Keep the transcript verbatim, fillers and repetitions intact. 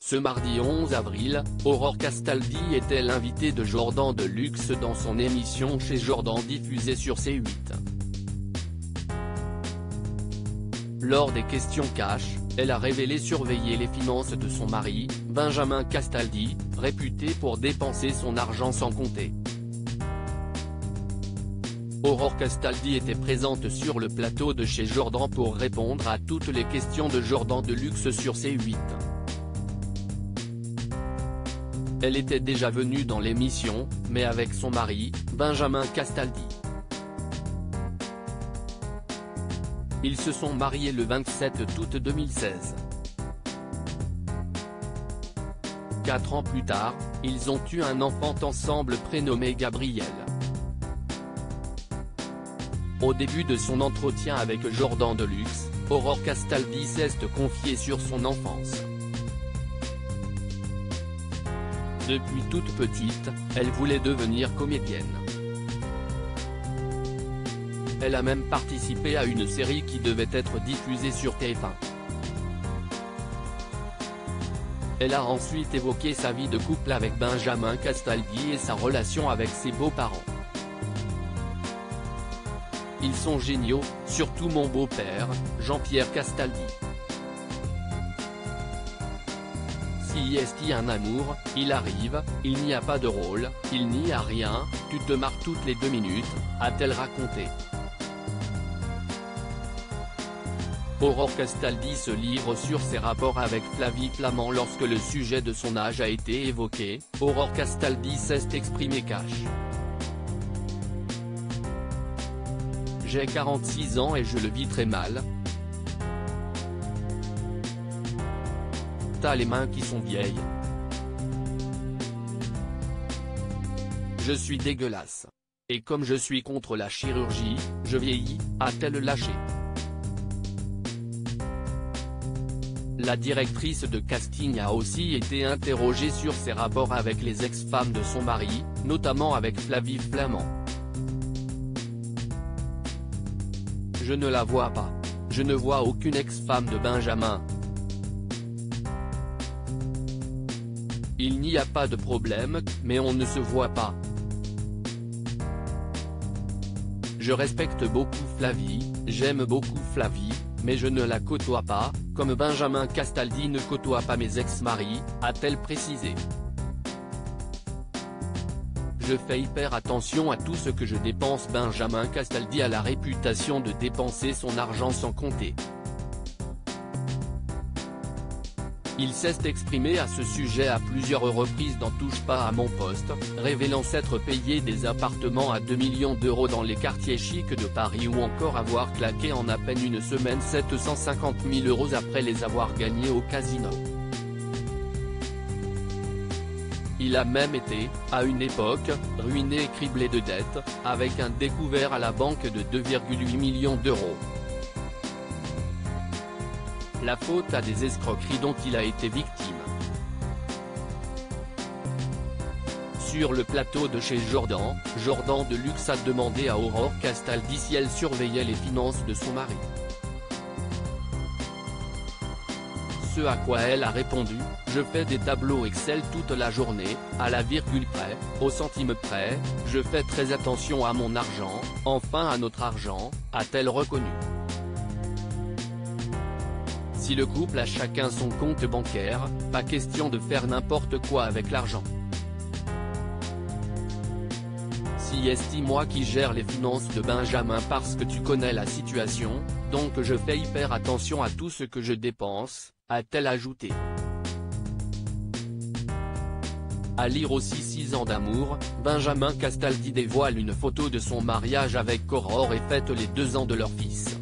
Ce mardi onze avril, Aurore Castaldi était l'invitée de Jordan Deluxe dans son émission Chez Jordan diffusée sur C huit. Lors des questions cash, elle a révélé surveiller les finances de son mari, Benjamin Castaldi, réputé pour dépenser son argent sans compter. Aurore Castaldi était présente sur le plateau de Chez Jordan pour répondre à toutes les questions de Jordan Deluxe sur C huit. Elle était déjà venue dans l'émission, mais avec son mari, Benjamin Castaldi. Ils se sont mariés le vingt-sept août deux mille seize. Quatre ans plus tard, ils ont eu un enfant ensemble prénommé Gabriel. Au début de son entretien avec Jordan Deluxe, Aurore Castaldi s'est confiée sur son enfance. Depuis toute petite, elle voulait devenir comédienne. Elle a même participé à une série qui devait être diffusée sur T F un. Elle a ensuite évoqué sa vie de couple avec Benjamin Castaldi et sa relation avec ses beaux-parents. Ils sont géniaux, surtout mon beau-père, Jean-Pierre Castaldi. S'il y a un amour, il arrive, il n'y a pas de rôle, il n'y a rien, tu te marres toutes les deux minutes, a-t-elle raconté. Aurore Castaldi se livre sur ses rapports avec Flavie Flament lorsque le sujet de son âge a été évoqué. Aurore Castaldi s'est exprimée cash. J'ai quarante-six ans et je le vis très mal. T'as les mains qui sont vieilles. Je suis dégueulasse. Et comme je suis contre la chirurgie, je vieillis, a-t-elle lâché. La directrice de casting a aussi été interrogée sur ses rapports avec les ex-femmes de son mari, notamment avec Flavie Flament. Je ne la vois pas. Je ne vois aucune ex-femme de Benjamin. Il n'y a pas de problème, mais on ne se voit pas. Je respecte beaucoup Flavie, j'aime beaucoup Flavie, mais je ne la côtoie pas, comme Benjamin Castaldi ne côtoie pas mes ex-maris, a-t-elle précisé. Je fais hyper attention à tout ce que je dépense. Benjamin Castaldi a la réputation de dépenser son argent sans compter. Il s'est exprimé à ce sujet à plusieurs reprises dans Touche pas à mon poste, révélant s'être payé des appartements à deux millions d'euros dans les quartiers chics de Paris ou encore avoir claqué en à peine une semaine sept cent cinquante mille euros après les avoir gagnés au casino. Il a même été, à une époque, ruiné et criblé de dettes, avec un découvert à la banque de deux virgule huit millions d'euros. La faute à des escroqueries dont il a été victime. Sur le plateau de Chez Jordan, Jordan Deluxe a demandé à Aurore Castaldi si elle surveillait les finances de son mari. Ce à quoi elle a répondu, je fais des tableaux Excel toute la journée, à la virgule près, au centime près, je fais très attention à mon argent, enfin à notre argent, a-t-elle reconnu. Si le couple a chacun son compte bancaire, pas question de faire n'importe quoi avec l'argent. Si est moi qui gère les finances de Benjamin parce que tu connais la situation, donc je fais hyper attention à tout ce que je dépense, a-t-elle ajouté. À lire aussi six ans d'amour, Benjamin Castaldi dévoile une photo de son mariage avec Aurore et fête les deux ans de leur fils.